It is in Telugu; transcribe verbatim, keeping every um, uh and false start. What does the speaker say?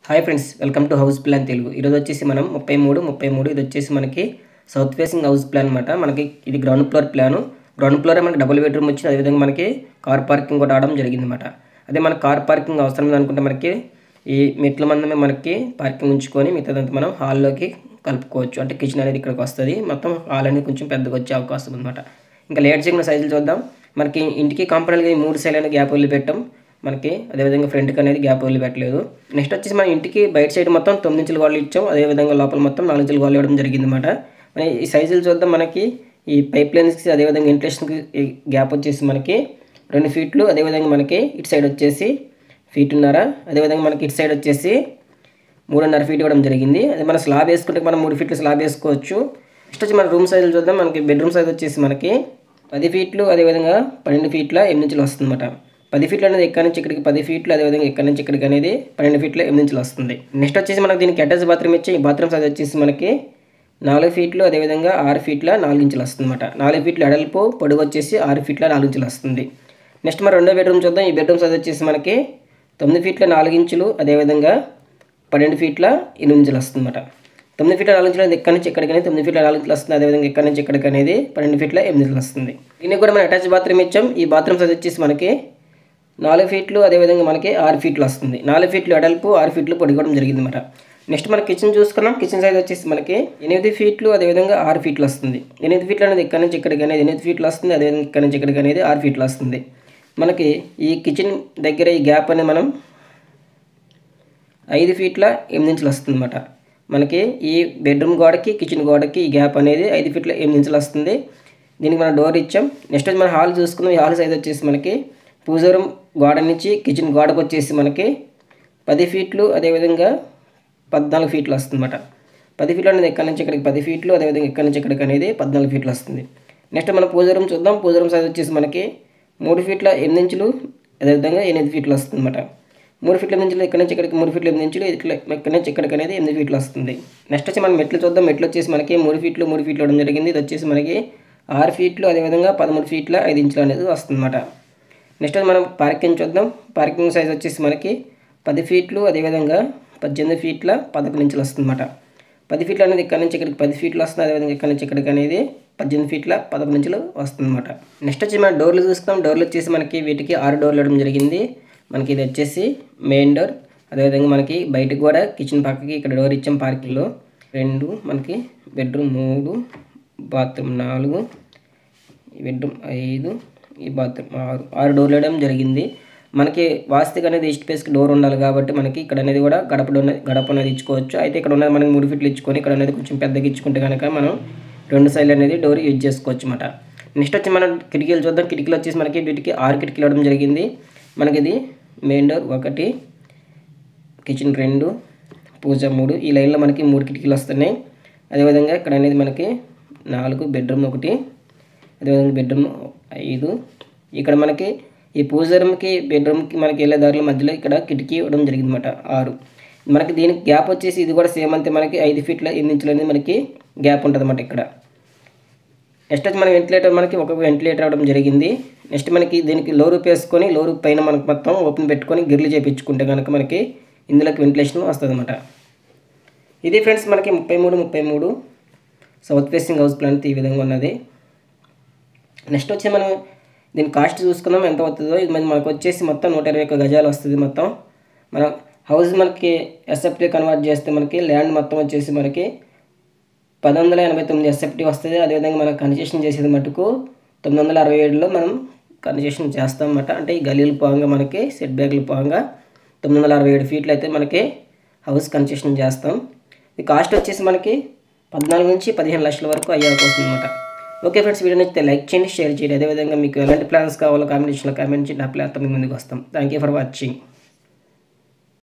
Hi friends, welcome to house plan Telugu. ఈరోజు వచ్చేసి మనం ముప్పై మూడు ముప్పై మూడు ఇది వచ్చేసి మనకి సౌత్ ఫేసింగ్ హౌస్ ప్లాన్ అనమాట. మనకి ఇది ground floor plan. Ground floor మనకి డబుల్ బెడ్రూమ్ వచ్చింది. అదేవిధంగా మనకి కార్ పార్కింగ్ కూడా రావడం జరిగింది అనమాట. అదే మనకి కార్ పార్కింగ్ అవసరం అనుకుంటే మనకి ఈ మెట్ల మందమే మనకి పార్కింగ్ ఉంచుకొని మిగతాదంతా మనం హాల్లోకి కలుపుకోవచ్చు. అంటే కిచెన్ అనేది ఇక్కడికి వస్తుంది. మొత్తం హాల్ అనేది కొంచెం పెద్దగా వచ్చే అవకాశం ఉందన్నమాట. ఇంకా లేట్ చేయకుండా సైజులు చూద్దాం. మనకి ఇంటికి కంఫర్టబుల్గా ఈ మూడు సైడ్ అనేది గ్యాప్ వదిలి పెట్టాం మనకి. అదేవిధంగా ఫ్రంట్కి అనేది గ్యాప్ వదిలి పెట్టలేదు. నెక్స్ట్ వచ్చేసి మన ఇంటికి బయట సైడ్ మొత్తం తొమ్మిది ఇంచుల గోడలు ఇచ్చాం. అదేవిధంగా లోపల మొత్తం నాలుగు ఇంచుల గోడలు ఇవ్వడం జరిగింది అనమాట. మన ఈ సైజులు చూద్దాం. మనకి ఈ పైప్ లైన్స్కి అదేవిధంగా వెంటిలేషన్కి గ్యాప్ వచ్చేసి మనకి రెండు ఫీట్లు. అదేవిధంగా మనకి ఇటు సైడ్ వచ్చేసి ఫీటున్నర. అదేవిధంగా మనకి ఇటు సైడ్ వచ్చేసి మూడున్నర ఫీట్ ఇవ్వడం జరిగింది. అదే మన స్లాబ్ వేసుకుంటే మనం మూడు ఫీట్లు స్లాబ్ వేసుకోవచ్చు. నెక్స్ట్ వచ్చి మన రూమ్ సైజులు చూద్దాం. మనకి బెడ్రూమ్ సైజ్ వచ్చేసి మనకి పది ఫీట్లు అదేవిధంగా పన్నెండు ఫీట్ల ఎనిమిది ఇంచులు వస్తుంది అనమాట. పది ఫీట్లు అనేది ఎక్కడి నుంచి ఇక్కడికి పది ఫీట్లు, అదేవిధంగా ఎక్కడి నుంచి ఇక్కడికి అనేది పన్నెండు ఫీట్ల ఎనిమిది ఇంచులు వస్తుంది. నెక్స్ట్ వచ్చేసి మనకి దీనికి అటాచ్ బాత్రూమ్ ఇచ్చి ఈ బాత్రూమ్ సైజ్ వచ్చేసి మనకి నాలుగు ఫీట్లు అదేవిధంగా ఆరు ఫీట్ల నాలుగు ఇంచులు వస్తుంది అనమాట. నాలుగు ఫీట్లు ఎడల్పు పొడుగు వచ్చేసి ఆరు ఫీట్ల నాలుగు ఇంచులు వస్తుంది. నెక్స్ట్ మన రెండో బెడ్రూమ్ చూద్దాం. ఈ బెడ్రూమ్ సైజ్ వచ్చేసి మనకి తొమ్మిది ఫీట్ల నాలుగు ఇంచులు అదేవిధంగా పన్నెండు ఫీట్ల ఎనిమిది ఇంచులు వస్తుంది అనమాట. తొమ్మిది ఫీట్ల నాలుగు ఇంచులు అనేది ఎక్కడి నుంచి ఎక్కడికి అనేది తొమ్మిది ఫీట్ల నాలుగు ఇంచులు వస్తుంది. అదేవిధంగా ఎక్కడి నుంచి ఎక్కడికి అనేది పన్నెండు ఫీట్ల ఎనిమిది ఇంచులు వస్తుంది. దీనికి కూడా మనం అటాచ్ బాత్రూమ్ ఇచ్చాం. ఈ బాత్రూమ్ సైజ్ వచ్చేసి మనకి నాలుగు ఫీట్లు అదేవిధంగా మనకి ఆరు ఫీట్లు వస్తుంది. నాలుగు ఫీట్లు ఎడల్పు ఆరు ఫీట్లు పొడిగడం జరిగింది అనమాట. నెక్స్ట్ మన కిచెన్ చూసుకున్నాం. కిచెన్ సైజ్ వచ్చేసి మనకి ఎనిమిది ఫీట్లు అదేవిధంగా ఆరు ఫీట్లు వస్తుంది. ఎనిమిది ఫీట్లు అనేది ఎక్కడి నుంచి ఇక్కడికి అనేది ఎనిమిది ఫీట్లు వస్తుంది. అదేవిధంగా ఇక్కడి నుంచి ఇక్కడికి అనేది ఆరు ఫీట్లు వస్తుంది. మనకి ఈ కిచెన్ దగ్గర ఈ గ్యాప్ అనేది మనం ఐదు ఫీట్ల ఎనిమిది ఇంచులు వస్తుంది అనమాట. మనకి ఈ బెడ్రూమ్ గోడకి కిచెన్ గోడకి ఈ గ్యాప్ అనేది ఐదు ఫీట్ల ఎనిమిది ఇంచులు వస్తుంది. దీనికి మనం డోర్ ఇచ్చాం. నెక్స్ట్ మన హాల్ చూసుకుందాం. ఈ హాల్ సైజ్ వచ్చేసి మనకి పూజ రూమ్ గోడ నుంచి కిచెన్ గోడకు వచ్చేసి మనకి పది ఫీట్లు అదేవిధంగా పద్నాలుగు ఫీట్లు వస్తుంది అనమాట. పది ఫీట్లు అనేది ఎక్కడి నుంచి ఇక్కడికి పది ఫీట్లు అదేవిధంగా ఎక్కడి నుంచి ఇక్కడికి అనేది పద్నాలుగు ఫీట్లు వస్తుంది. నెక్స్ట్ మన పూజ రూమ్ చూద్దాం. పూజ రూమ్ సైజ్ వచ్చేసి మనకి మూడు ఫీట్ల ఎనిమిది ఇంచులు అదేవిధంగా ఎనిమిది ఫీట్లు వస్తుంది అనమాట. మూడు ఫీట్ల ఎనిమిది ఇంచులు ఎక్కడి నుంచి ఇక్కడికి మూడు ఫీట్ల ఎనిమిది ఇంచులు ఇట్లా ఎక్కడి నుంచి ఇక్కడికి అనేది ఎనిమిది ఫీట్లు వస్తుంది. నెక్స్ట్ వచ్చి మనం మెట్లు చూద్దాం. మెట్లు వచ్చేసి మనకి మూడు ఫీట్లు మూడు ఫీట్లు ఇవ్వడం జరిగింది. ఇది వచ్చేసి మనకి ఆరు ఫీట్లు అదేవిధంగా పదమూడు ఫీట్ల ఐదు ఇంచులు అనేది వస్తుంది అనమాట. నెక్స్ట్ మనం పార్కింగ్ చూద్దాం. పార్కింగ్ సైజ్ వచ్చేసి మనకి పది ఫీట్లు అదేవిధంగా పద్దెనిమిది ఫీట్ల పదకొండు ఇంచులు వస్తుంది అనమాట. పది ఫీట్లు అనేది ఇక్కడ నుంచి ఇక్కడికి పది ఫీట్లు వస్తుంది. అదేవిధంగా ఇక్కడ నుంచి ఇక్కడికి అనేది పద్దెనిమిది ఫీట్ల పదకొండు ఇంచులు వస్తుంది అనమాట. నెక్స్ట్ వచ్చి మనం డోర్లు చూస్తాం. డోర్లు వచ్చేసి మనకి వీటికి ఆరు డోర్లు ఇవ్వడం జరిగింది. మనకి ఇది వచ్చేసి మెయిన్ డోర్. అదేవిధంగా మనకి బయటకు కూడా కిచెన్ పక్కకి ఇక్కడ డోర్ ఇచ్చాం. పార్కింగ్లో రెండు, మనకి బెడ్రూమ్ మూడు, బాత్రూమ్ నాలుగు, బెడ్రూమ్ ఐదు, ఈ బాత్రూమ్ ఆరు ఆరు డోర్లు వేయడం జరిగింది. మనకి వాస్తుకి అనేది ఈస్ట్ ఫేస్కి డోర్ ఉండాలి కాబట్టి మనకి ఇక్కడ అనేది కూడా గడప గడప అనేది ఇచ్చుకోవచ్చు. అయితే ఇక్కడ ఉన్నది మనకి మూడు ఫీట్లు ఇచ్చుకొని ఇక్కడ అనేది కొంచెం పెద్దగా ఇచ్చుకుంటే కనుక మనం రెండు సైడ్లు అనేది డోర్ యూజ్ చేసుకోవచ్చు అన్నమాట. నెక్స్ట్ వచ్చి మనం కిటికీలు చూద్దాం. కిటికీలు వచ్చేసి మనకి వీటికి ఆరు కిటికీలు ఇవ్వడం జరిగింది. మనకి ఇది మెయిన్ డోర్ ఒకటి, కిచెన్ రెండు, పూజ మూడు. ఈ లైన్లో మనకి మూడు కిటికీలు వస్తున్నాయి. అదేవిధంగా ఇక్కడ అనేది మనకి నాలుగు, బెడ్రూమ్ ఒకటి, అదేవిధంగా బెడ్రూమ్ ఐదు. ఇక్కడ మనకి ఈ పూజ రూమ్కి బెడ్రూమ్కి మనకి వెళ్ళే దారిలో మధ్యలో ఇక్కడ కిటికీ ఇవ్వడం జరిగింది అనమాట ఆరు. మనకి దీనికి గ్యాప్ వచ్చేసి ఇది కూడా సేమ్ అంతే మనకి ఐదు ఫీట్ల ఎనిమిది ఇంచులు అనేది మనకి గ్యాప్ ఉంటుంది అన్నమాట ఇక్కడ. నెక్స్ట్ వచ్చి మన వెంటిలేటర్ మనకి ఒక వెంటిలేటర్ అవ్వడం జరిగింది. నెక్స్ట్ మనకి దీనికి లో రూప్ వేసుకొని లో రూప్ పైన మనకు మొత్తం ఓపెన్ పెట్టుకొని గిర్లు చేయించుకుంటే కనుక మనకి ఇందులోకి వెంటిలేషన్ వస్తుంది అనమాట. ఇది ఫ్రెండ్స్ మనకి ముప్పై మూడు ముప్పై మూడు సౌత్ ఫేసింగ్ హౌస్ ప్లాన్ ఈ విధంగా ఉన్నది. నెక్స్ట్ వచ్చి మనం దీని కాస్ట్ చూసుకుందాం ఎంత అవుతుందో. ఇది మనకు వచ్చేసి మొత్తం నూట ఇరవై ఒక్క గజాలు వస్తుంది. మొత్తం మనం హౌస్ మనకి ఎస్ఎఫ్టీ కన్వర్ట్ చేస్తే మనకి ల్యాండ్ మొత్తం వచ్చేసి మనకి పది వందల ఎనభై తొమ్మిది ఎస్ఎఫ్టీ వస్తుంది. అదేవిధంగా మనం కన్స్ట్రక్షన్ చేసేది మటుకు తొమ్మిది వందల అరవై ఏడులో మనం కన్స్ట్రక్షన్ చేస్తాం అన్నమాట. అంటే ఈ గలీల పోగా మనకి సెట్ బ్యాక్ల పోగా తొమ్మిది వందల అరవై ఏడు ఫీట్లు అయితే మనకి హౌస్ కన్స్ట్రక్షన్ చేస్తాం. ఈ కాస్ట్ వచ్చేసి మనకి పద్నాలుగు నుంచి పదిహేను లక్షల వరకు అయ్యే అవకాశం అనమాట. ఓకే ఫ్రెండ్స్, వీడియో నచ్చితే లైక్ చేయండి, షేర్ చేయండి. అదేవిధంగా మీకు ఎలాంటి ప్లాన్స్ కావాలో కామెంట్ సెక్షన్లో కామెంట్ చేయండి. ఆ ప్లాన్తో మీ ముందుకు వస్తాం. Thank you for watching.